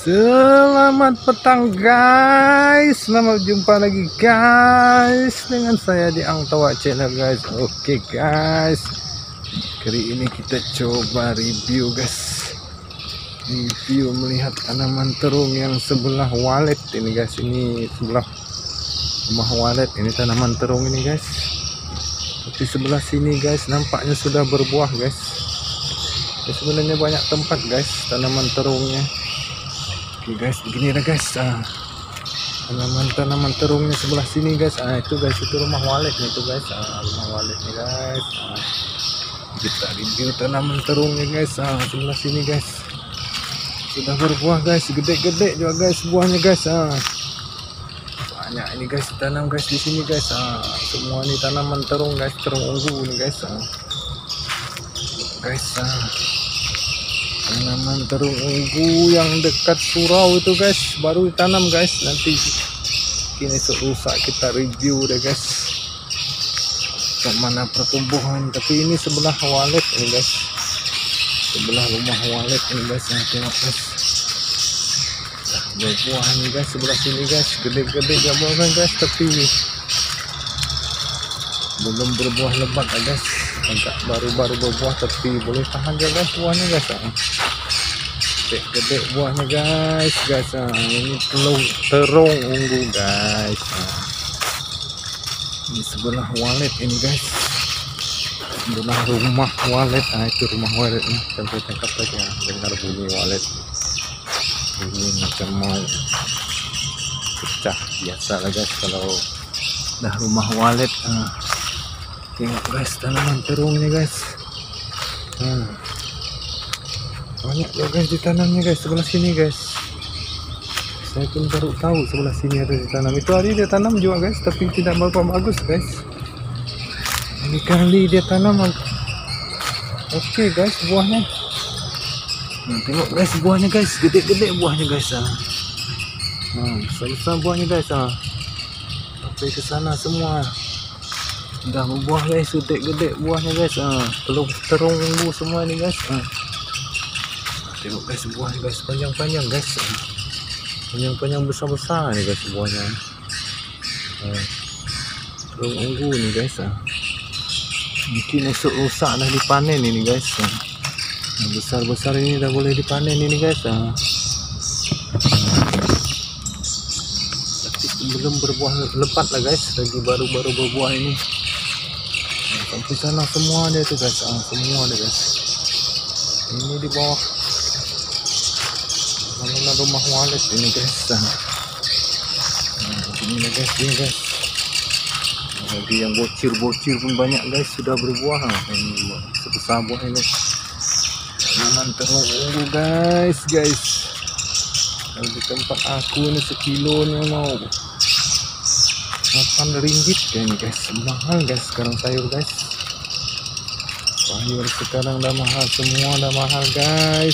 Selamat petang guys, selamat jumpa lagi guys dengan saya di Angtawa Channel guys. Oke guys, kali ini kita coba review guys, review melihat tanaman terung yang sebelah walet ini guys. Ini sebelah rumah walet ini tanaman terung ini guys. Tapi sebelah sini guys nampaknya sudah berbuah guys. Sebenarnya banyak tempat guys tanaman terungnya. Oke guys, begini lah guys, tanaman terungnya sebelah sini guys. Itu guys, itu rumah walet nih tuh guys, rumah walet nih guys. Kita review tanaman terungnya guys. Sebelah sini guys sudah berbuah guys, gede-gede juga guys buahnya guys. Banyak ini guys tanam guys di sini guys. Semua ini tanaman terung guys, terung ungu nih guys. Tanaman terung ungu yang dekat surau itu guys, baru ditanam guys. Nanti ini rusak kita review deh guys kemana pertumbuhan. Tapi ini sebelah walet ini guys, sebelah rumah walet ini guys. Tengok guys, berbuah nih guys sebelah sini guys, gede-gede buah guys, tapi belum berbuah lebat guys. Agak baru-baru berbuah tapi boleh tahan ya guys buahnya guys. Gede-gede buahnya guys. Ini terung ungu guys. Ini sebelah walet ini guys, sebelah rumah walet. Itu rumah walet ini, sampai tangkap saja dengar bunyi walet ini macam mau pecah. Biasa lah guys kalau dah rumah walet. Tengok guys tanaman terungnya guys. Banyak ya guys ditanamnya guys sebelah sini guys. Saya pun baru tahu sebelah sini ada ditanam. Itu hari dia tanam juga guys, tapi tidak berapa bagus guys. Ini kali dia tanam. Oke guys buahnya. Tengok guys buahnya guys, gede-gede buahnya guys. Besar-besar buahnya guys. Sampai ke sana semua. Udah berbuah guys, gede-gede buahnya guys. Terung ungu semua ini guys. Tengok guys buahnya guys, panjang-panjang guys, panjang-panjang besar-besar nih guys buahnya. Terung ungu nih guys. Mungkin esok rusak dah dipanen ini guys. Besar-besar ini dah boleh dipanen ini guys. Tapi belum berbuah lebat lah guys, lagi baru-baru berbuah ini. Sampai sana semua ada tuh guys. Semua ada guys. Ini di bawah mana rumah walet ini guys. Ini guys, ini guys. Lagi yang bocil-bocil pun banyak guys, sudah berbuah. Ini sebesar buah ini. Tanaman terung ungu guys. Kalau di tempat aku ini sekilonya mau 8 ringgit ini guys. Mahal guys sekarang sayur guys. Sayur sekarang dah mahal, semua dah mahal guys.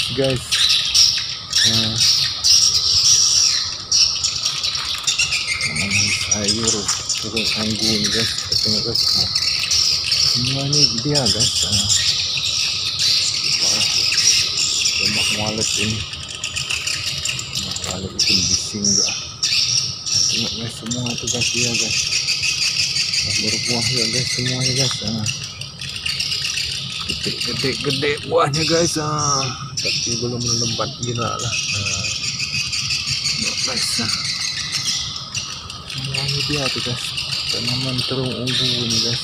Sayur terung ungu ini guys. Tengok guys. Semua ini dia guys. Rumah walet ini. Rumah walet itu bising juga. Tengok guys semua itu guys dia guys. Berbuah ya guys semuanya guys. Gede buahnya guys. Tapi belum lebat gila lah. Guys. Semuanya dia tuh guys. Tanaman terung ungu ini guys.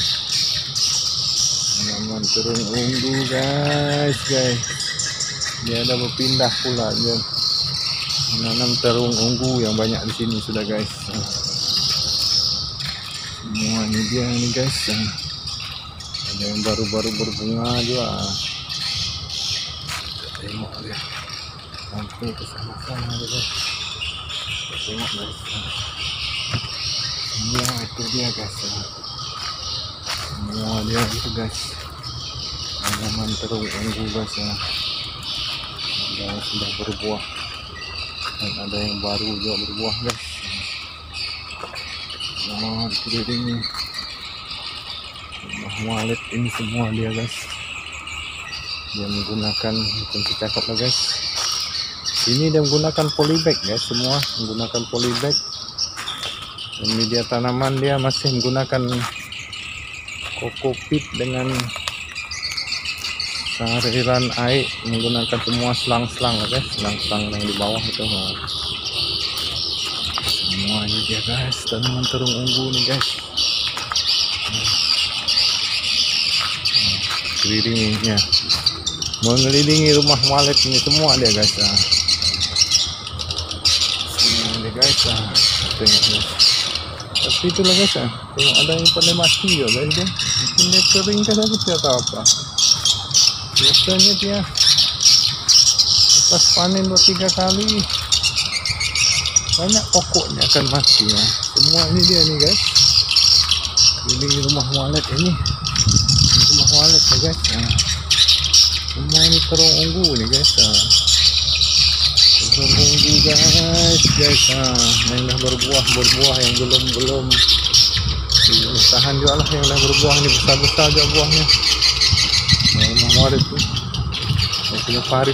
Tanaman terung ungu guys. Dia ada berpindah pula dia. Menanam terung ungu yang banyak di sini sudah guys. Semua ini dia ini guys. Ada yang baru-baru berbunga juga. Tengok dia sampai ke sana-sana guys. Tengok guys. Semua itu dia guys. Semua dia itu guys. Tanaman terung ungu guys. Ada yang sudah berbuah dan ada yang baru juga berbuah guys. Ini rumah walet ini semua dia guys. Dia menggunakan kunci cakap lah guys. Ini dia menggunakan polybag guys, semua menggunakan polybag. Dan media tanaman dia masih menggunakan kokopit dengan saluran air, menggunakan semua selang-selang guys, selang-selang yang di bawah itu. Semua ini dia guys, tanaman terung ungu nih guys. Kelilingnya mengelilingi rumah walet ini semua dia guys. Ini guys, tengok guys. Tapi itulah guys, tengok ada yang pada mati ya guys dia. Mungkin dia kering kan, aku tidak tahu apa. Biasanya dia lepas panen 2-3 kali banyak pokoknya akan mati ya. Semua ini dia nih guys, keliling rumah walet ini, rumah walet ya guys. Semua ini terung ungu nih guys. Terung ungu guys. Yang dah berbuah yang belum tahan juga lah, yang dah berbuah ini besar-besar aja buahnya. Rumah walet tuh yang punya parit.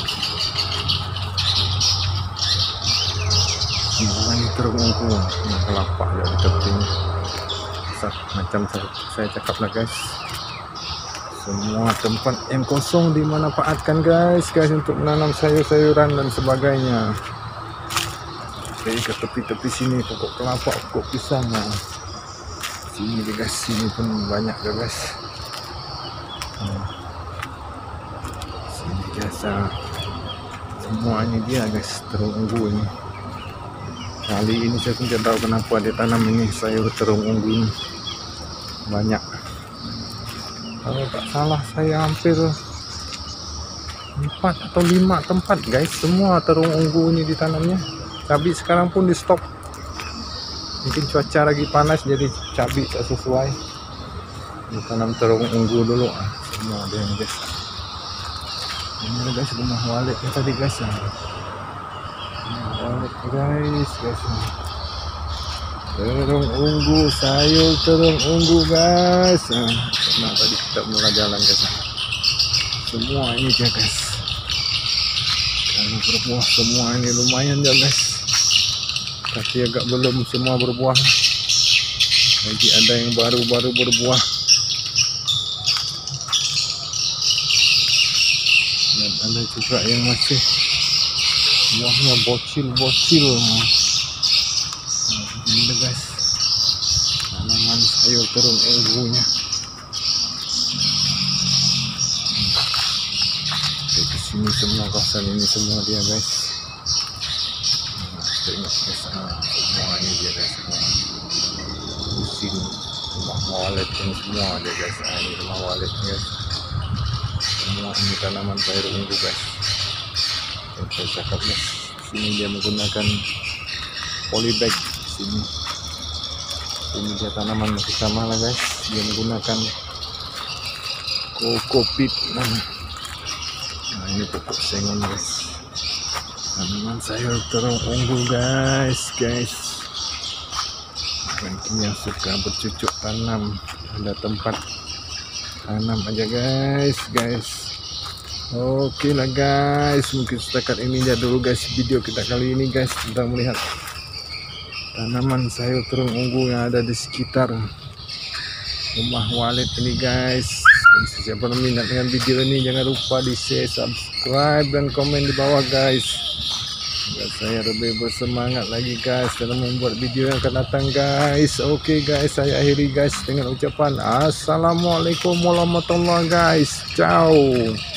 Semua ini terung ungu, kelapa ya di tepinya. Macam saya cakap lah guys, semua tempat yang kosong dimanfaatkan guys untuk menanam sayur-sayuran dan sebagainya. Oke, ke tepi-tepi sini pokok kelapa, pokok pisang. Sini guys, sini pun banyak guys. Sini biasa. Semua ini dia guys, terung ungu ini. Kali ini saya pun tidak tahu kenapa dia tanam ini sayur terung ungu ini banyak. Kalau tak salah saya hampir 4 atau 5 tempat guys, semua terung ungu ini ditanamnya. Cabai sekarang pun di stop, mungkin cuaca lagi panas jadi cabai tak sesuai. Ditanam terung ungu dulu. Semua ada yang guys. Ini guys rumah waletnya tadi guys. Walet guys. Terung ungu, sayur terung ungu guys. Nah tadi kita mulai jalan guys. Semua ini dia guys. Kalau berbuah semua ini lumayan ya guys. Tapi agak belum semua berbuah. Lagi ada yang baru-baru berbuah. Dan ada juga yang masih buahnya bocil-bocil. Ini guys, tanaman sayur terung ungunya. Di sini semua kawasan ini semua dia guys. Tengok guys, semua ini dia guys. Musim rumah walet ini semua ada guys. Ini rumah walet guys. Semua ini tanaman sayur ungu guys. Yang saya cakap guys, sini dia menggunakan polybag. Ini dia tanaman masih sama lah guys, dia menggunakan kokopit. Nah ini pokok sengon guys, tanaman sayur terung ungu guys. Mungkin yang suka bercucuk tanam, ada tempat tanam aja guys. Oke lah guys, mungkin setakat ini aja dulu guys video kita kali ini guys, kita melihat tanaman sayur terung ungu yang ada di sekitar rumah walet ini guys. Dan siapa yang minat dengan video ini jangan lupa di share, subscribe dan komen di bawah guys, agar saya lebih bersemangat lagi guys dalam membuat video yang akan datang guys. Oke guys, saya akhiri guys dengan ucapan assalamualaikum warahmatullahi wabarakatuh guys. Ciao.